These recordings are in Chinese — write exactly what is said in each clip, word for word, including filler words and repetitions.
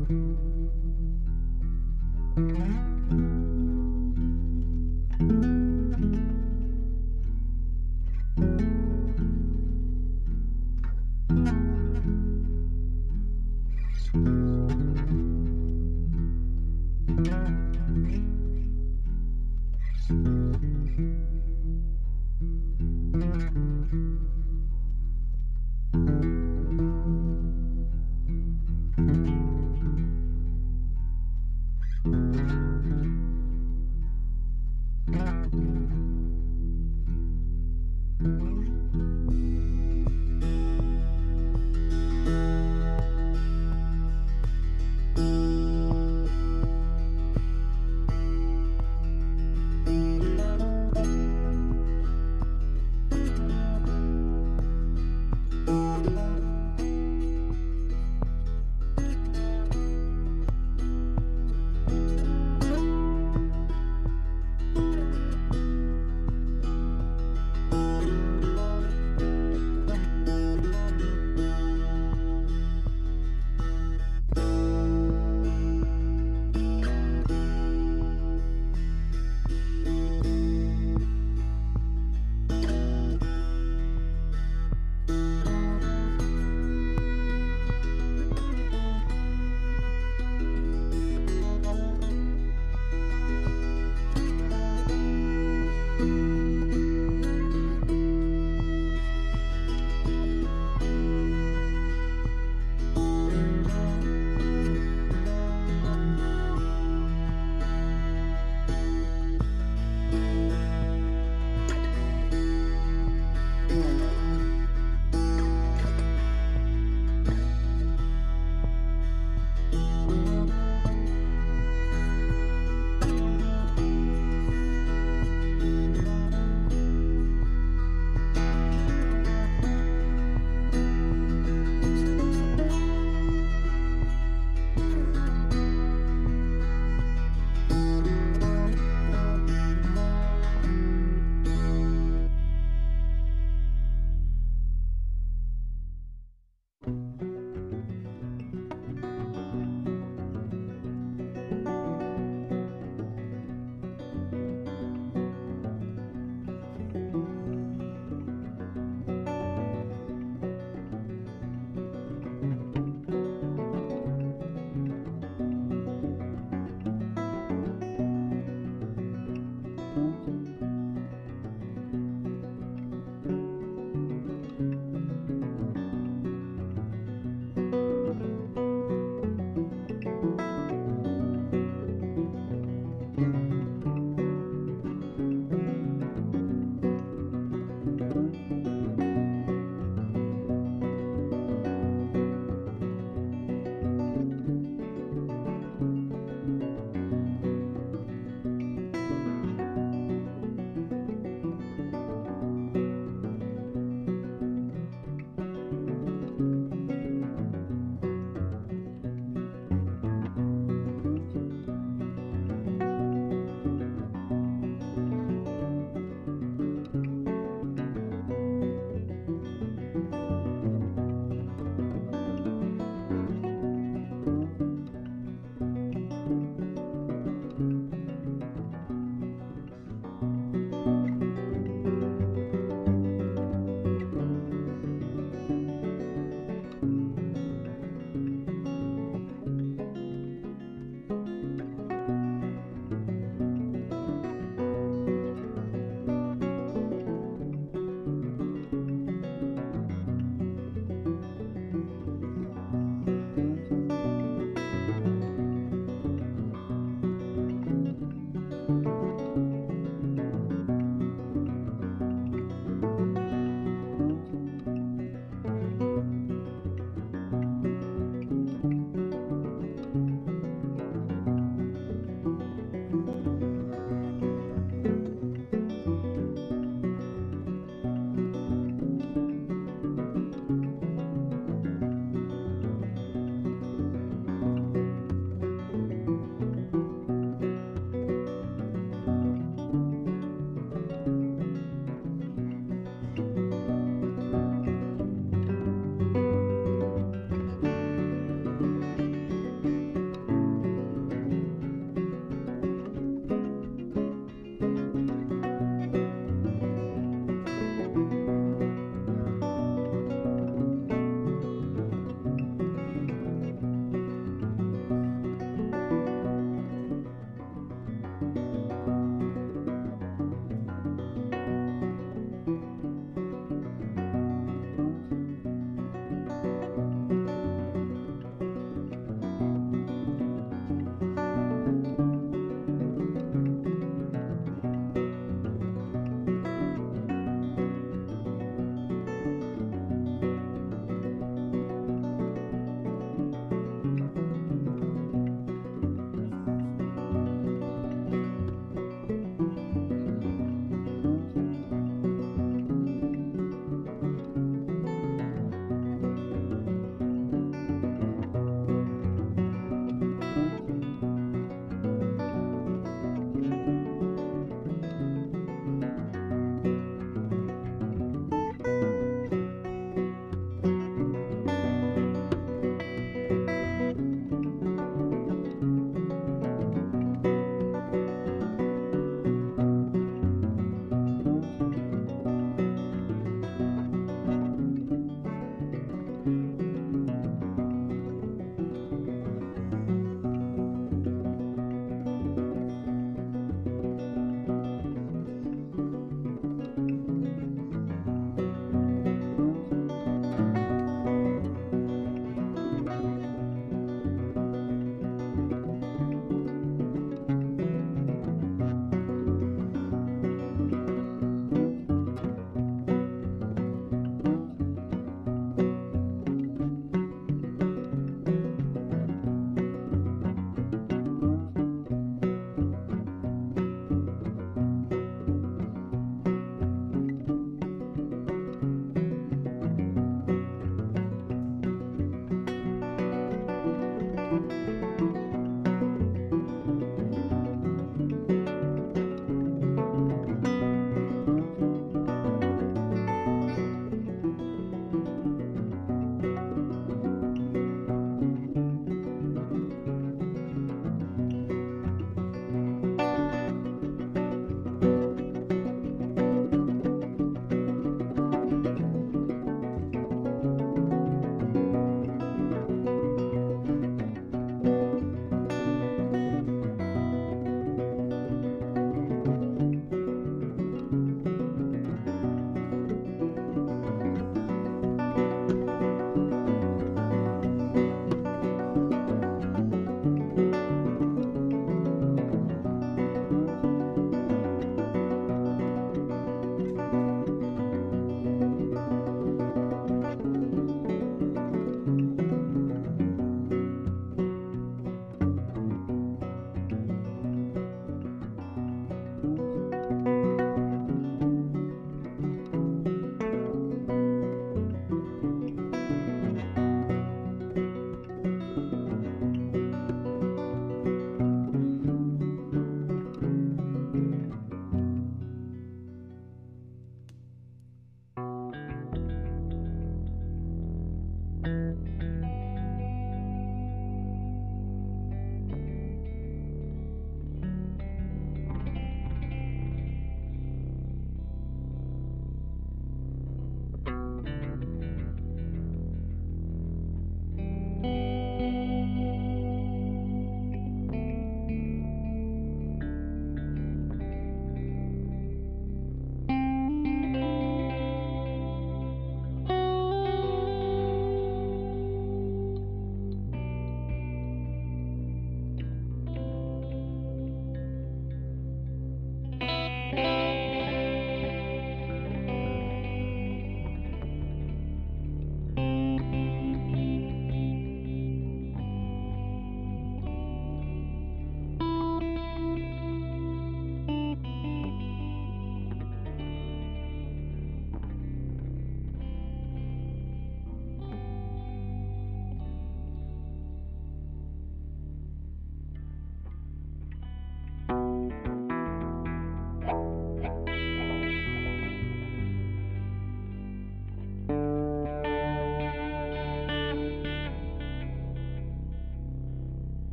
嗯。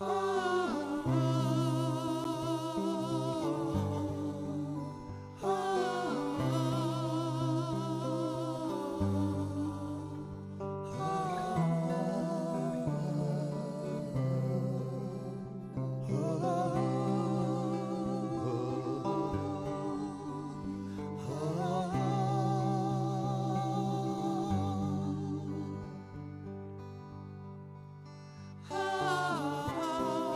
啊。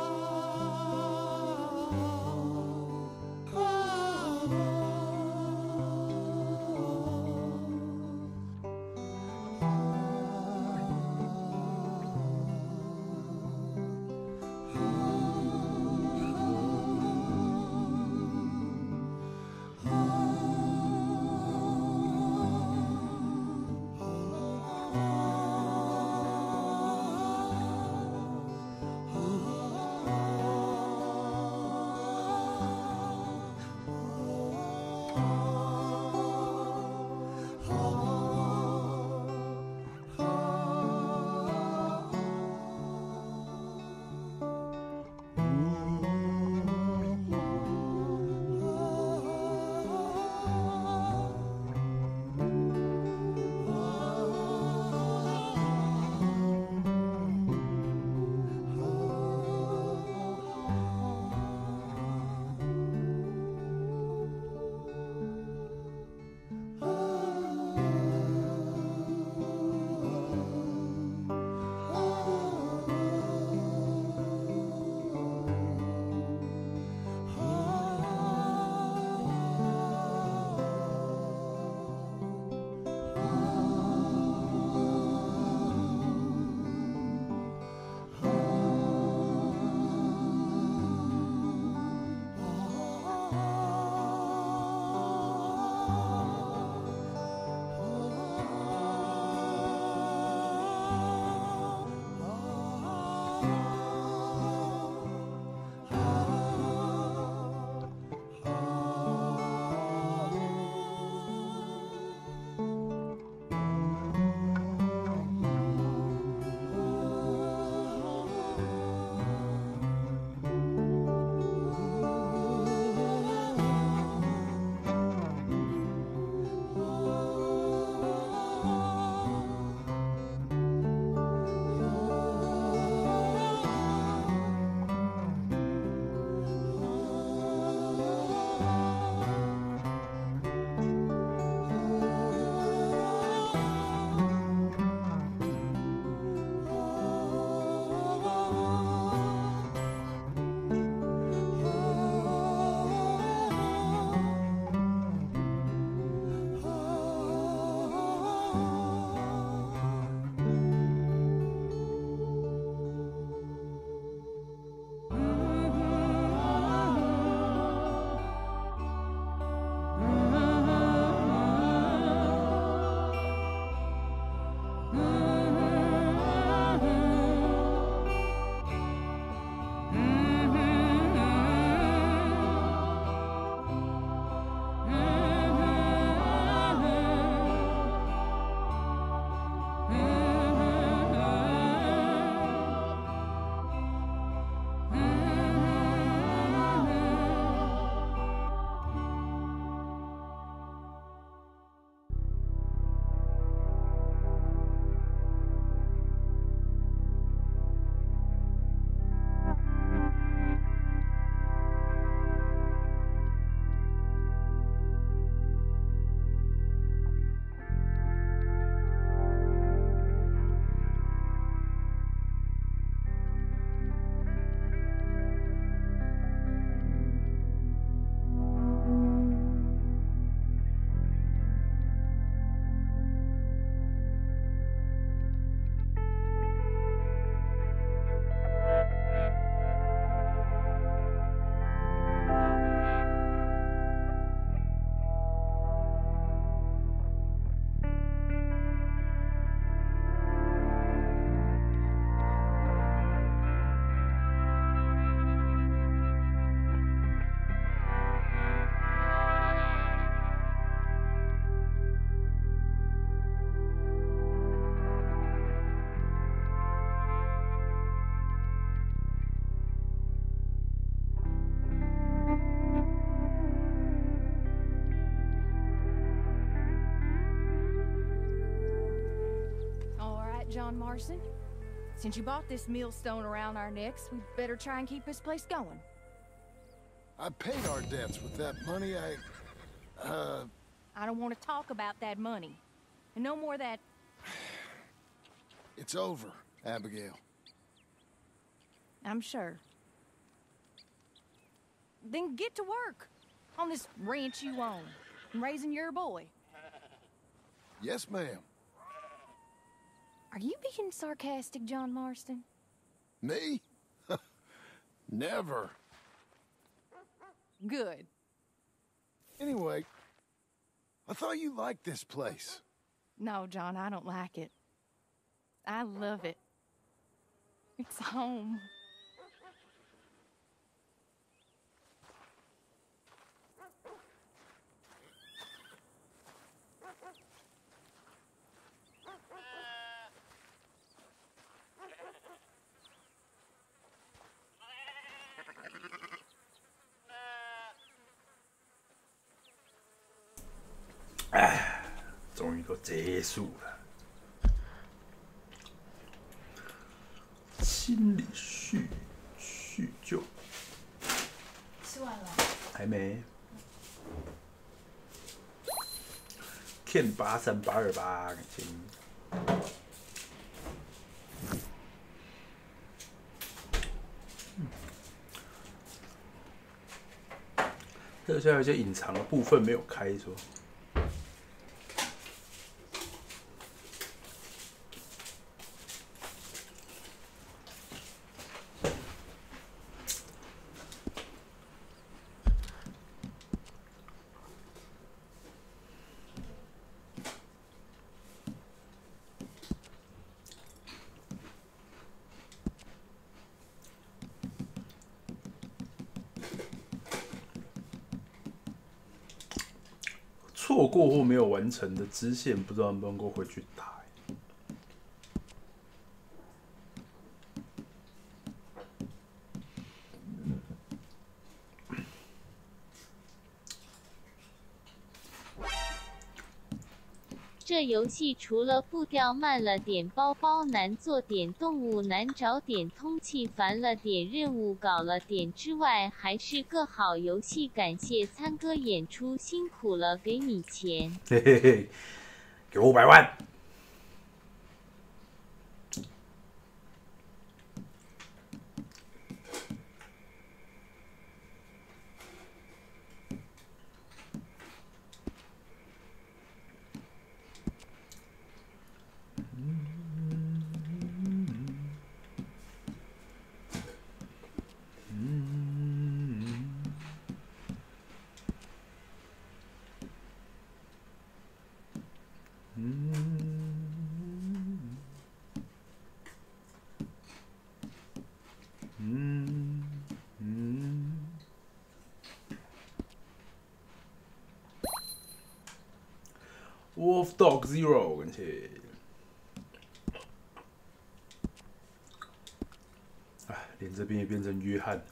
John Marston. Since you bought this millstone around our necks, we better try and keep this place going. I paid our debts with that money. I, uh... I don't want to talk about that money. And no more of that... It's over, Abigail. I'm sure. Then get to work on this ranch you own and raising your boy. Yes, ma'am. Are you being sarcastic, John Marston? Me? Never. Good. Anyway, I thought you liked this place. No, John, I don't like it. I love it. It's home. 哎，终于都结束了。心理叙叙旧。 吃完了？ 还没。Ken 八三八二八，感谢你。这现在有些隐藏的部分没有开，说。错过或没有完成的支线，不知道能不能够回去打。 这游戏除了步调慢了点、包包难做点、动物难找点、通气烦了点、任务搞了点之外，还是个好游戏。感谢参哥演出，辛苦了，给你钱。 嘿嘿嘿，给我五百万。Wolf Dog Zero， 感谢。哎，连这边也变成约翰。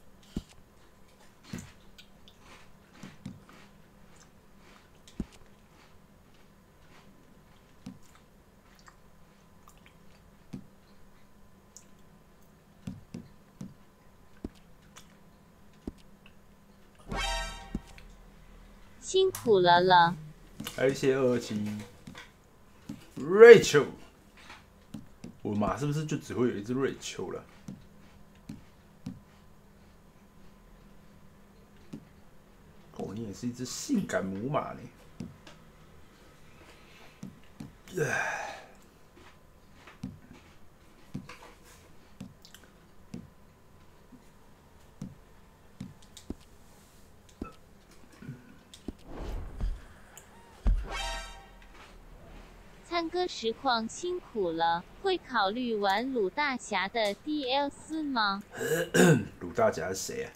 辛苦了了。 还有一些二二七 Rachel， 我马是不是就只会有一只 Rachel 了？哦，你也是一只性感母马呢。 参哥实况辛苦了，会考虑玩鲁大侠的 D L C 吗？ 鲁大侠是谁啊？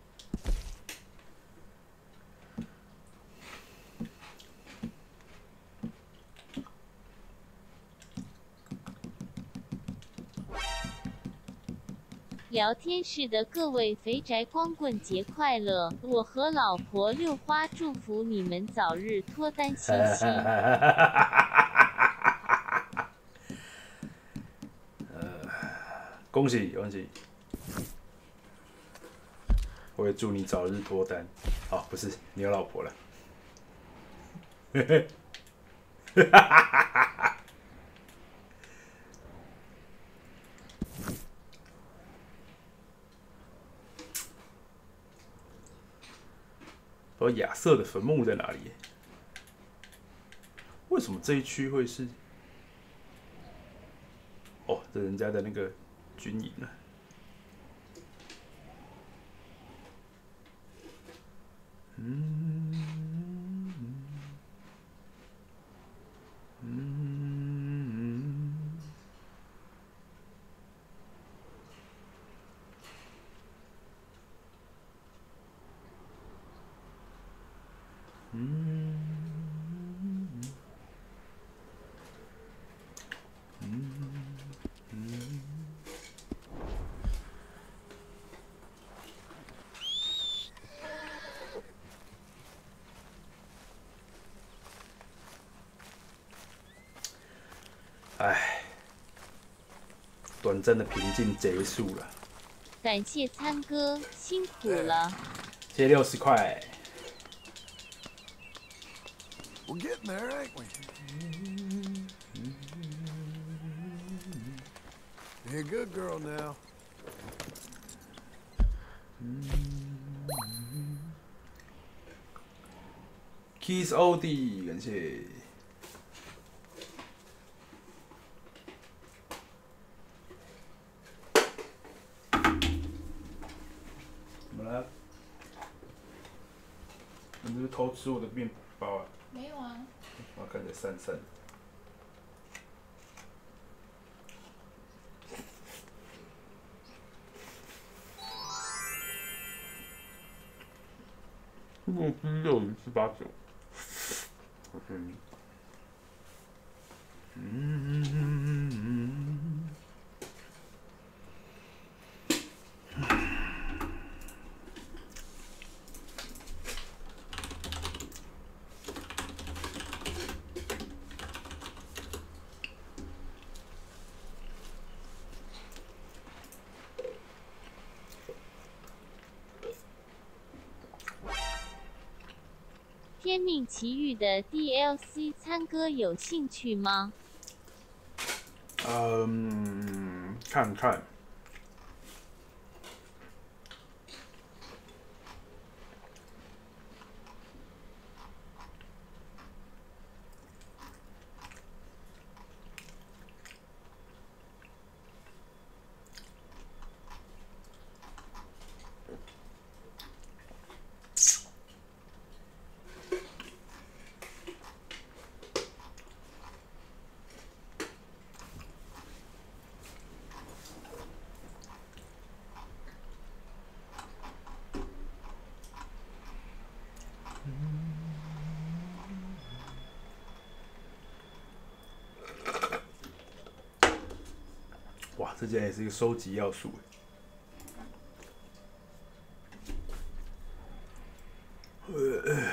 聊天室的各位肥宅光棍节快乐！我和老婆六花祝福你们早日脱单，嘻嘻。 恭喜恭喜！我也祝你早日脱单。哦，不是，你有老婆了。嘿嘿，哈哈哈哈哈！不知道亚瑟的坟墓在哪里？为什么这一区会是？哦，这人家的那个军营啊。嗯嗯嗯唉，短暂的平静结束了。 感谢参哥，辛苦了。 谢谢六十块。 We're getting there, ain't we? You're a good girl now. Kiss O D， 感谢。怎么了？你是不是偷吃我的面包啊？ 没有啊。 我看起来散散的。六七六零四八九，好像。嗯。 天命奇遇的 D L C 参哥有兴趣吗？ 嗯，看看。哇，这竟然也是一个收集要素。呃。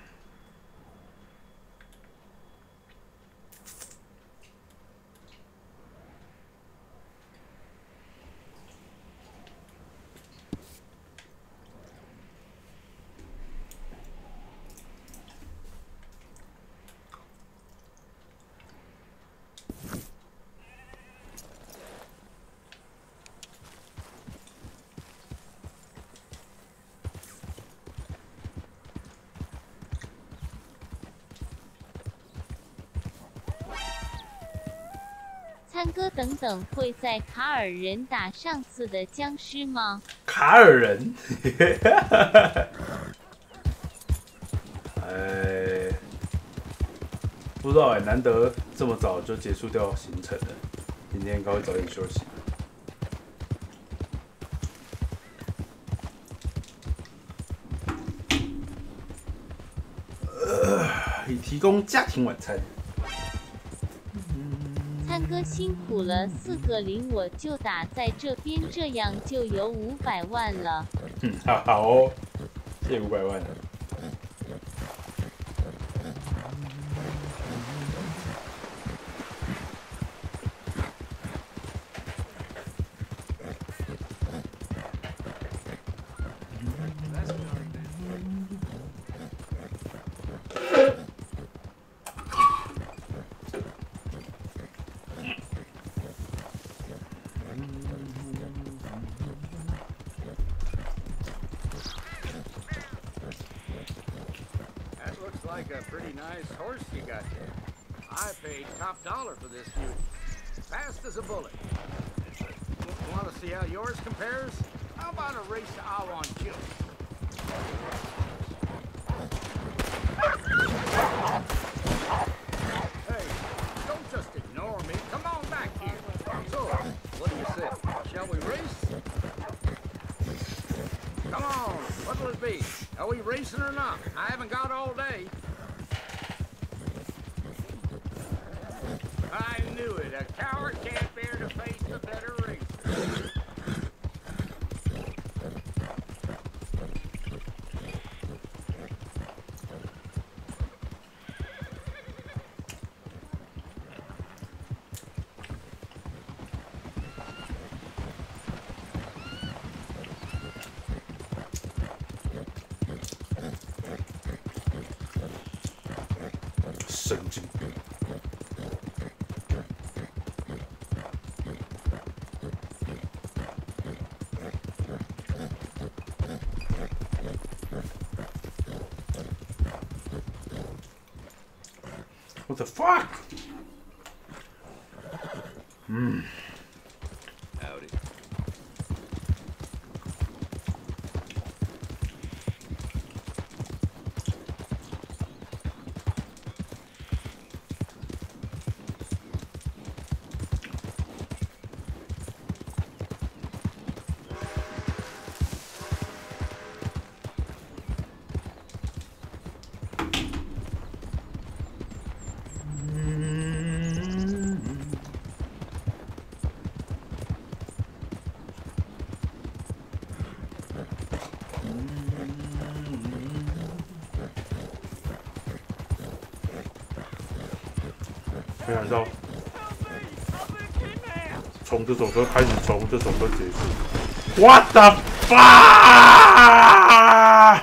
参哥等等会在卡尔人打上次的僵尸吗？ 卡尔人，哎，不知道哎，难得这么早就结束掉行程了，今天应该会早点休息。呃，已提供家庭晚餐。 参哥辛苦了，四个零我就打在这边，这样就有五百万了。 嗯，好好哦，谢五百万。 like a pretty nice horse you got there. I paid top dollar for this beauty. Fast as a bullet. Want to see how yours compares? How about a race to Awan Kill? Hey, don't just ignore me. Come on back here. So, what do you say? Shall we race? Come on, what'll it be? Are we racing or not? I haven't got all day. I knew it. A coward can't bear to face the better racer. What the fuck? Hmm. Howdy. 没想到从这首歌开始，从这首歌结束。What the fuck！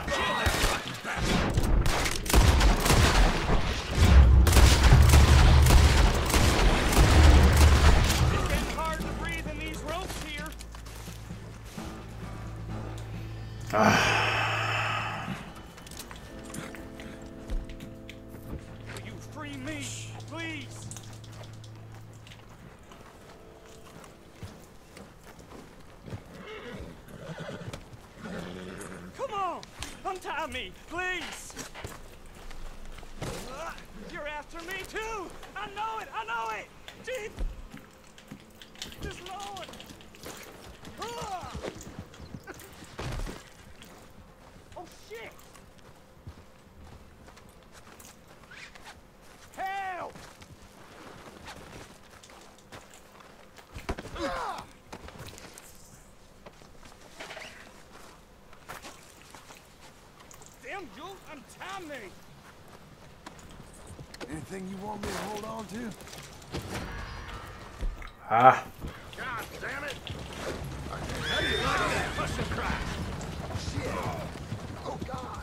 Untie me, please! Uh, you're after me, too! I know it! I know it! Jeez! Just lower! Uh. Oh, shit! Help! Uh. Damn, Jules, untie me! Anything you want me to hold on to? Ah. God damn it! How do you like that? Hush and cry! Shit! Oh God!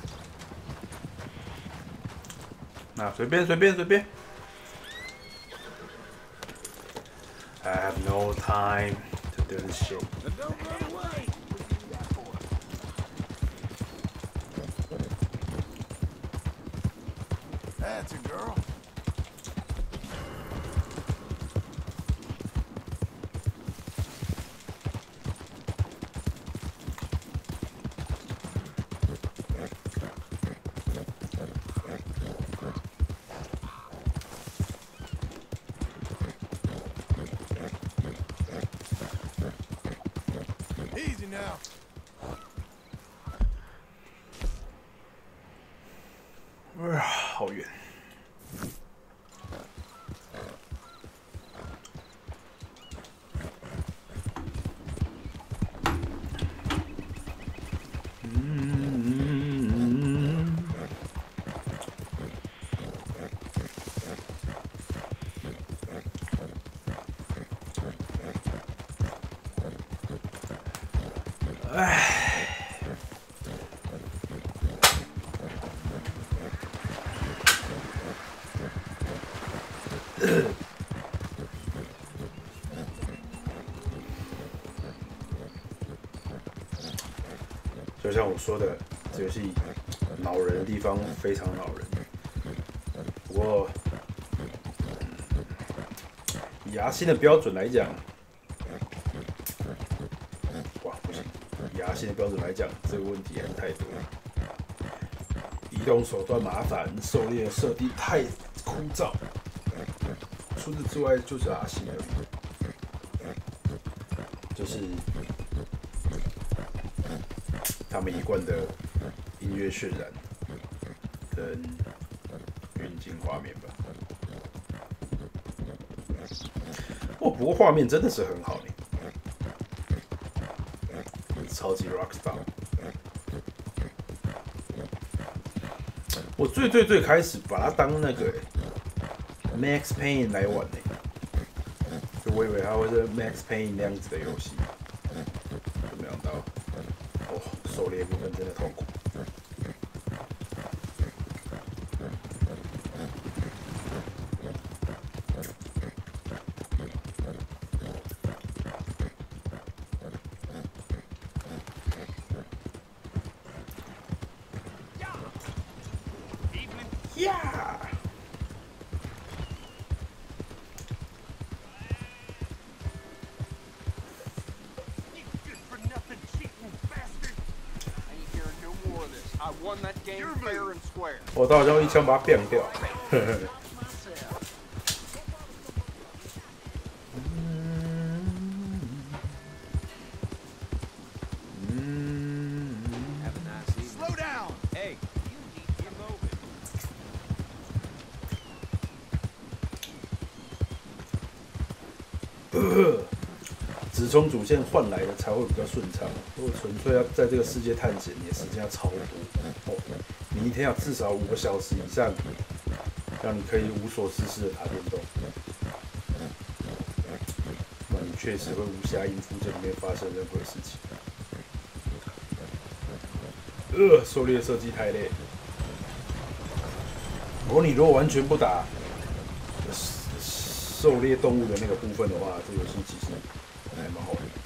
那随便随便随便。I have no time to do this shit. Now don't run away! That's a girl. Easy now. 哎呀，好远。就像我说的，这游戏恼人的地方非常恼人。 不过以牙星的标准来讲，哇不行，以牙星的标准来讲，这个问题还是太多了。移动手段麻烦，狩猎的设定太枯燥。除此之外就是牙星而已，就是他们一贯的音乐渲染跟运镜画面吧。哦，不过画面真的是很好呢，超级 rockstar。我最最最开始把它当那个、欸、Max Payne 来玩呢、欸，就我以为它会是 Max Payne 那样子的游戏，就没想到，哦，狩猎部分真的痛苦。呀！ 我到时候一枪把它毙掉。直冲主线换来的才会比较顺畅。如果纯粹要在这个世界探险，你的时间要超多哦。你一天要至少五个小时以上，让你可以无所事事的打电动。那你确实会无暇应付这里面发生任何事情。呃，狩猎设计太累。不过你如果完全不打狩猎动物的那个部分的话，这游戏其实还蛮好玩的。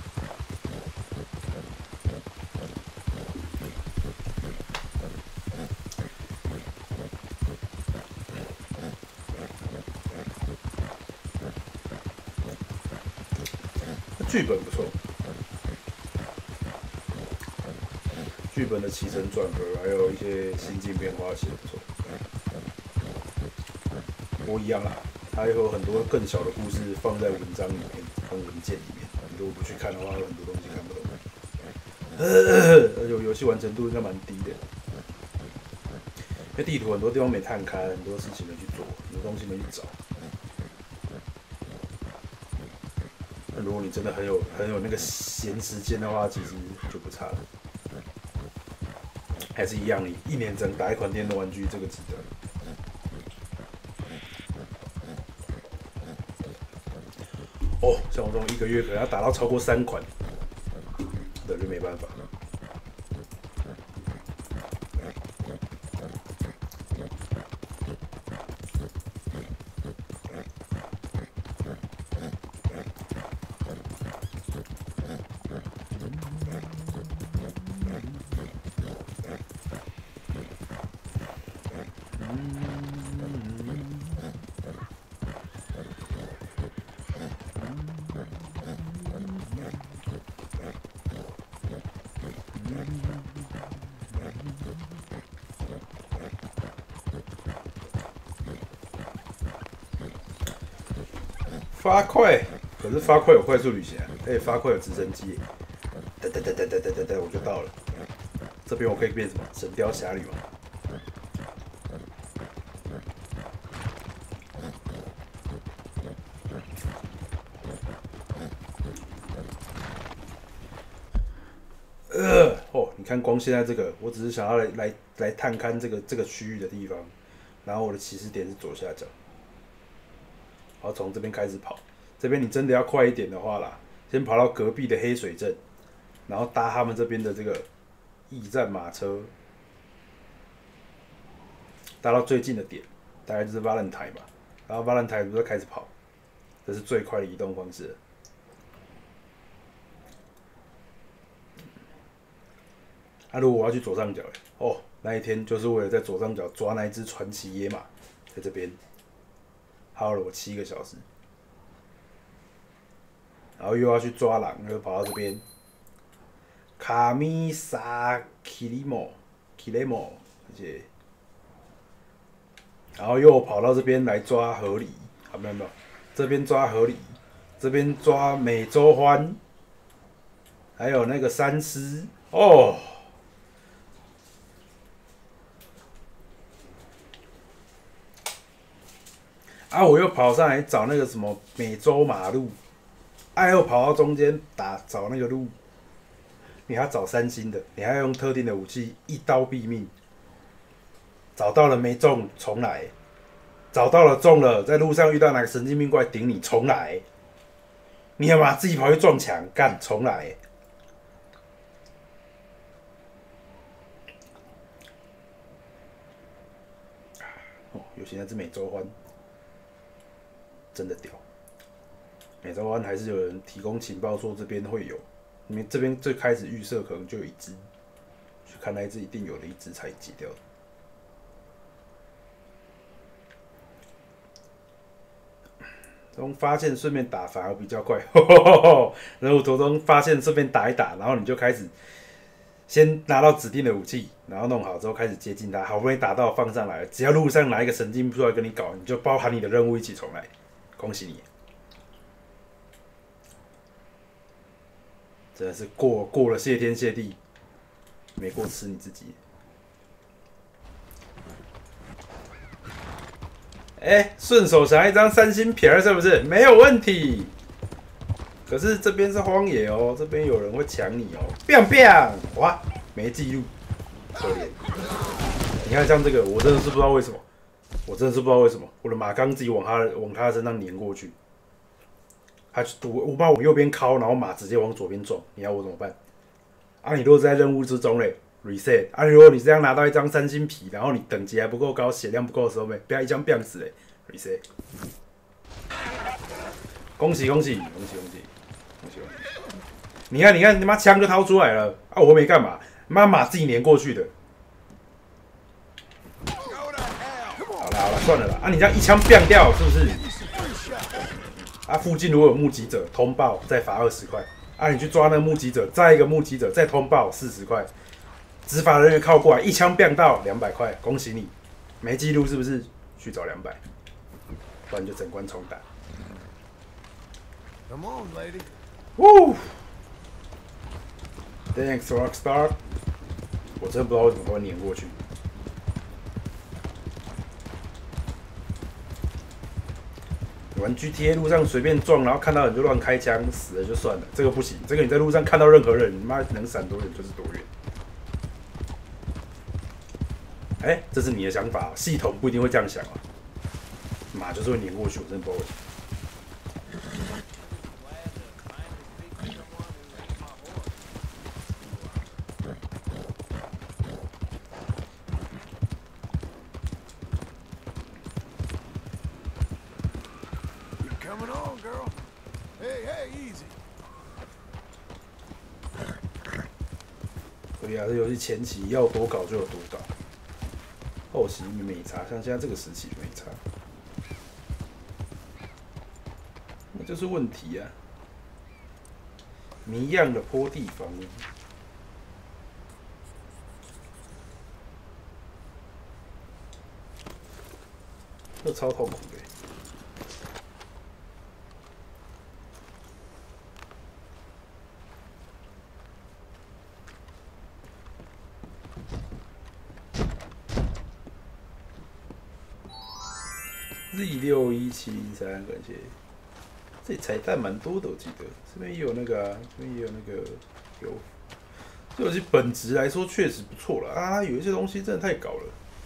剧本不错，剧本的起承转合，还有一些心境变化写得不错。不过一样啦。 它有很多更小的故事放在文章里面、跟文件里面，你如果不去看的话，有很多东西看不懂。而且游戏完成度应该蛮低的，因为地图很多地方没探开，很多事情没去做，很多东西没去找。那如果你真的很有很有那个闲时间的话，其实就不差了。还是一样，你一年只能打一款电动玩具，这个值得。 哦，像我这种一个月可能要打到超过三款，那就没办法。发快，可是发快有快速旅行啊，而且发快有直升机，噔噔噔噔噔噔噔噔，我就到了。这边我可以变什么？神雕侠侣吗？呃，哦，你看光现在这个，我只是想要来来来探勘这个这个区域的地方，然后我的起始点是左下角。 然后从这边开始跑，这边你真的要快一点的话啦，先跑到隔壁的黑水镇，然后搭他们这边的这个驿站马车，搭到最近的点，大概就是 Valentine 吧。然后 Valentine 就开始跑，这是最快的移动方式了。啊，如果我要去左上角，哦，那一天就是为了在左上角抓那一只传奇野马， 在这边耗了我七个小时，然后又要去抓狼，又跑到这边。卡米萨基里莫，基里莫，而且，然后又跑到这边来抓河狸，啊没有没有，这边抓河狸，这边抓美洲獾，还有那个山狮哦。啊！我又跑上来找那个什么美洲马鹿，啊又跑到中间打找那个鹿。你还要找三星的，你还要用特定的武器一刀毙命。找到了没中，重来；找到了中了，在路上遇到哪个神经病怪顶你，重来。你要把自己跑去撞墙，干重来。哦，尤其那只美洲獾，真的屌。美洲獾还是有人提供情报说这边会有。你们这边最开始预设可能就有一只，去看那一只一定有的一只才解掉的。从发现顺便打反而比较快，任务途中发现顺便打一打，然后你就开始先拿到指定的武器，然后弄好之后开始接近它，好不容易打到放上来了，只要路上来一个神经出来跟你搞，你就包含你的任务一起重来，恭喜你！真的是过过了谢天谢地，没过吃你自己。哎、欸，顺手拿一张三星皮儿是不是？没有问题。可是这边是荒野哦，这边有人会抢你哦。biang biang， 哇，没记录，可怜。你看像这个，我真的是不知道为什么，我真的是不知道为什么，我的马刚自己往他往他身上碾过去。他我我把我右边敲，然后马直接往左边撞，你要我怎么办？啊，你如果是在任务之中嘞 ，reset 啊，如果你这样拿到一张三星皮，然后你等级还不够高，血量不够的时候，没不要一枪毙死嘞 ，reset。恭喜恭喜恭喜恭喜恭喜恭喜！你看你看，你妈枪就掏出来了啊！我没干嘛，妈马自己粘过去的。好了好了，算了啦，啊，你这样一枪毙掉是不是？啊，附近如果有目击者通报，再罚二十块。啊，你去抓那个目击者，再一个目击者再通报四十块。执法人员靠过来，一枪毙到两百块，恭喜你，没记录是不是？去找两百，不然就整关重打。 Come on, lady. Woo! Thanks, Rockstar. 我真不知道为什么会碾过去。玩 G T A 路上随便撞，然后看到人就乱开枪，死了就算了，这个不行。这个你在路上看到任何人，你妈能闪多远就是多远。哎、欸，这是你的想法，系统不一定会这样想啊。马就是会碾过去，我真的不知道为什么。 Coming on, girl. Hey, hey, easy. 所以啊，这游戏前期要多搞就有多搞，后期没差，像现在这个时期就没差，那就是问题啊。谜样的坡地房屋，这超痛苦的。Z 六一七零三，感谢。这里彩蛋蛮多的，我记得这边也有那个、啊，这边也有那个有。这游戏本质来说确实不错了啊，有一些东西真的太搞了。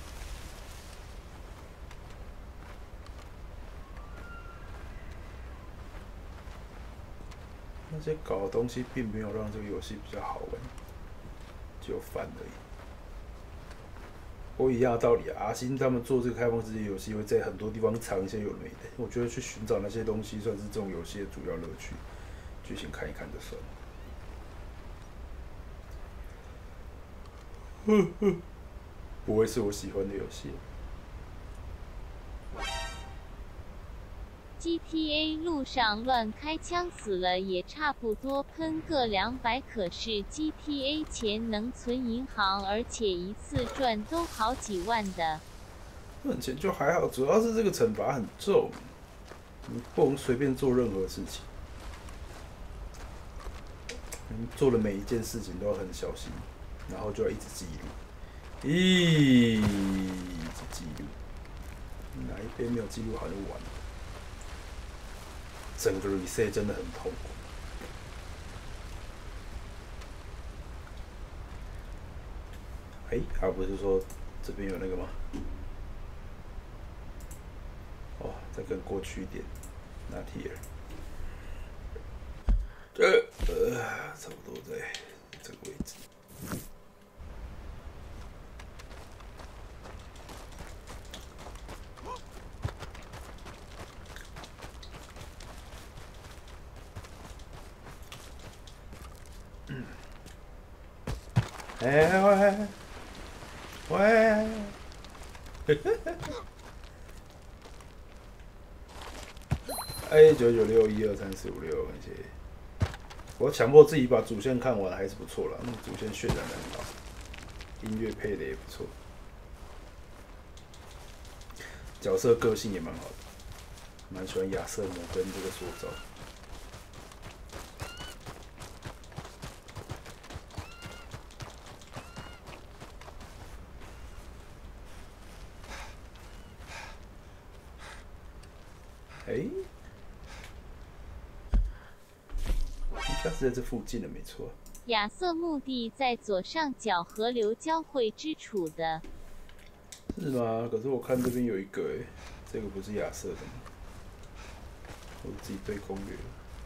那些搞的东西并没有让这个游戏比较好玩，就烦而已。不过一样的道理啊，阿星他们做这个开放世界游戏，会在很多地方藏一些有的没的。我觉得去寻找那些东西，算是这种游戏的主要乐趣。剧情看一看就算了。哼哼，不会是我喜欢的游戏。 G T A 路上乱开枪死了也差不多喷个两百，可是 G T A 钱能存银行，而且一次赚都好几万的。 赚钱就还好，主要是这个惩罚很重，你不能随便做任何事情，你做的每一件事情都要很小心，然后就要一直记录，一直记录，哪一边没有记录好就完了。整个 reset 真的很痛苦。哎、欸，他不是说这边有那个吗？哦，再更过去一点，拿铁了。这呃，差不多在这个位置。哎喂喂，哎九九六一二三四五六，感谢。我强迫自己把主线看完，还是不错啦。那主线渲染的很好，音乐配的也不错，角色个性也蛮好的，蛮喜欢亚瑟摩根这个塑造。哎、欸，应该是在这附近的，没错。 亚瑟墓地在左上角河流交汇之处的。 是吗？可是我看这边有一个、欸，哎，这个不是亚瑟的吗？我自己对攻略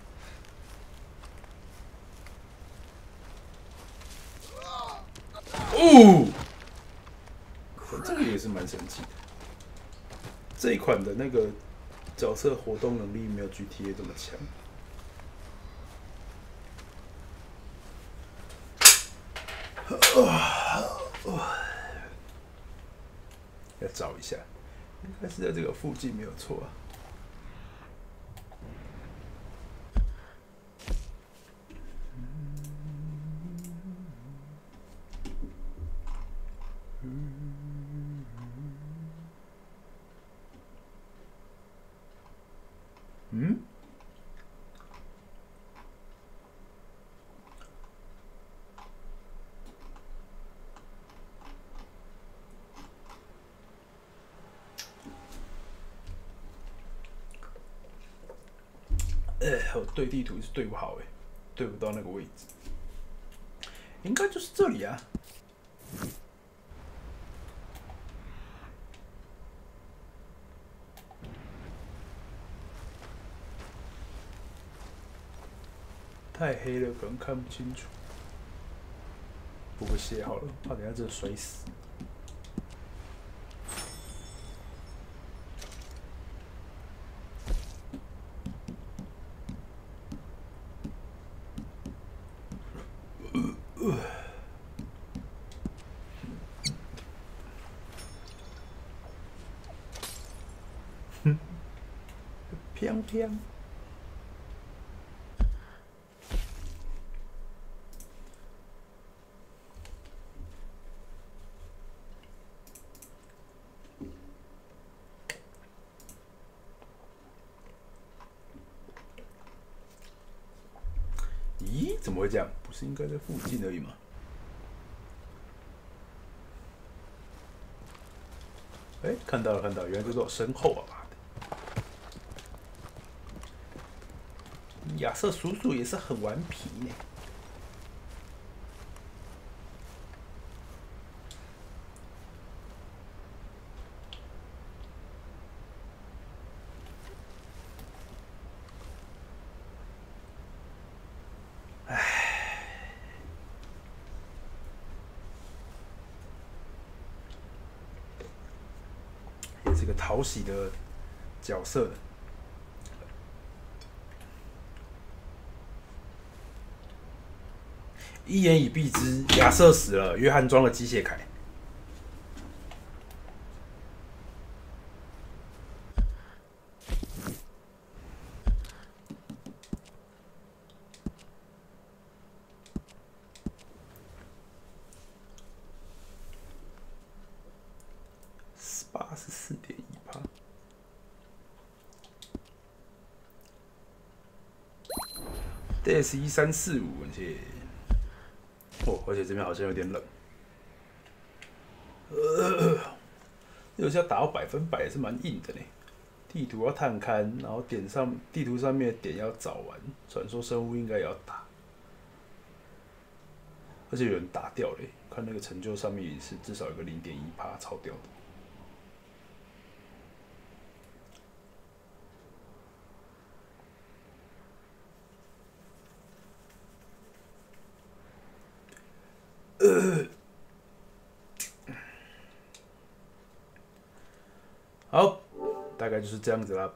了。哦，这个也是蛮神奇的。这一款的那个角色活动能力没有 G T A 这么强。要找一下，应该是在这个附近没有错啊。嗯？哎、欸，我对地图是对不好哎、欸，对不到那个位置，应该就是这里啊。太黑了，可能看不清楚。不过写好了，怕等下真的摔死。飘飘。咦，怎么会这样？不是应该在附近而已吗？哎、欸，看到了，看到了，原来就在我身后啊！妈的，亚瑟叔叔也是很顽皮呢。是个讨喜的角色。一言以蔽之，亚瑟死了，约翰装了机械铠。 八十四点一趴。D S 一三四五，而且，哦，而且这边好像有点冷。呃，有些要打到百分百也是蛮硬的呢。地图要探勘，然后点上地图上面的点要找完，传说生物应该也要打，而且有人打掉嘞，看那个成就上面也是至少有个零点一趴，超屌的。呃，好，大概就是这样子啦。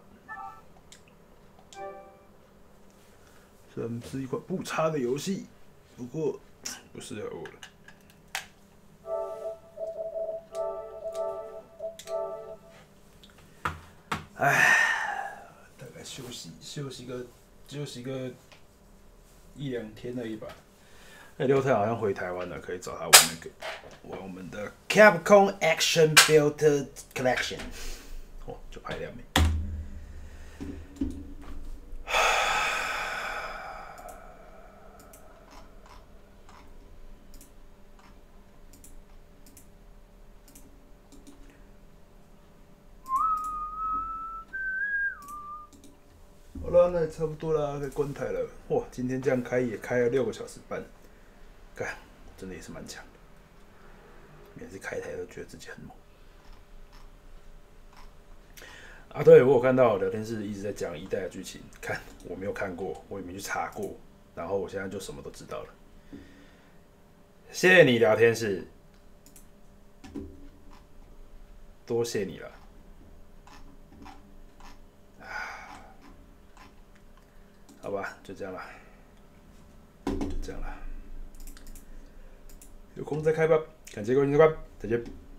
虽然是一款不差的游戏，不过不适合我了。唉，大概休息休息个休息个一两天而已吧。那六太好像回台湾了，可以找他玩那个玩我们的 Capcom Action Filter Collection。哦，就排两枚。好了，那也差不多啦，可以关台了。哇，今天这样开也开了六个小时半，干，真的也是蛮强的。每次开台都觉得自己很猛。啊，对，我有看到聊天室一直在讲一代的剧情，看我没有看过，我也没去查过，然后我现在就什么都知道了。谢谢你聊天室，多谢你了。好吧，就这样了，就这样了，有空再开吧。感谢各位收看，再见。